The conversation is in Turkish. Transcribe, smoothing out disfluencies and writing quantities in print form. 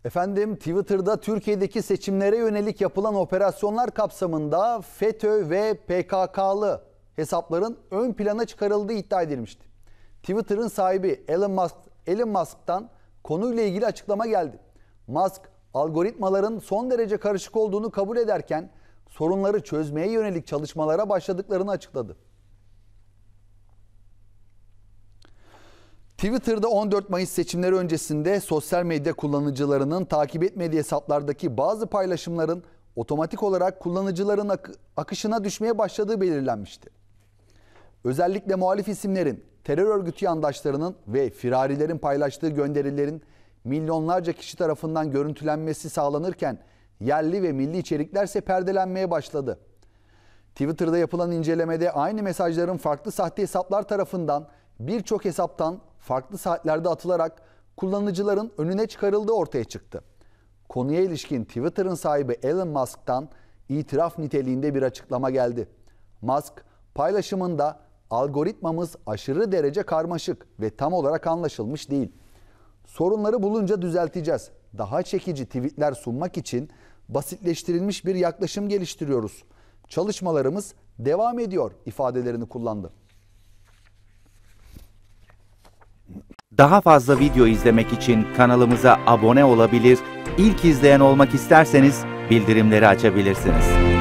Efendim, Twitter'da Türkiye'deki seçimlere yönelik yapılan operasyonlar kapsamında FETÖ ve PKK'lı hesapların ön plana çıkarıldığı iddia edilmişti. Twitter'ın sahibi Elon Musk'tan konuyla ilgili açıklama geldi. Musk, algoritmaların son derece karışık olduğunu kabul ederken sorunları çözmeye yönelik çalışmalara başladıklarını açıkladı. Twitter'da 14 Mayıs seçimleri öncesinde sosyal medya kullanıcılarının takip etmediği hesaplardaki bazı paylaşımların otomatik olarak kullanıcıların akışına düşmeye başladığı belirlenmişti. Özellikle muhalif isimlerin, terör örgütü yandaşlarının ve firarilerin paylaştığı gönderilerin milyonlarca kişi tarafından görüntülenmesi sağlanırken yerli ve milli içeriklerse perdelenmeye başladı. Twitter'da yapılan incelemede aynı mesajların farklı sahte hesaplar tarafından birçok hesaptan farklı saatlerde atılarak kullanıcıların önüne çıkarıldığı ortaya çıktı. Konuya ilişkin Twitter'ın sahibi Elon Musk'tan itiraf niteliğinde bir açıklama geldi. Musk, paylaşımında algoritmamız aşırı derece karmaşık ve tam olarak anlaşılmış değil. Sorunları bulunca düzelteceğiz. Daha çekici tweetler sunmak için basitleştirilmiş bir yaklaşım geliştiriyoruz. Çalışmalarımız devam ediyor ifadelerini kullandı. Daha fazla video izlemek için kanalımıza abone olabilir, ilk izleyen olmak isterseniz bildirimleri açabilirsiniz.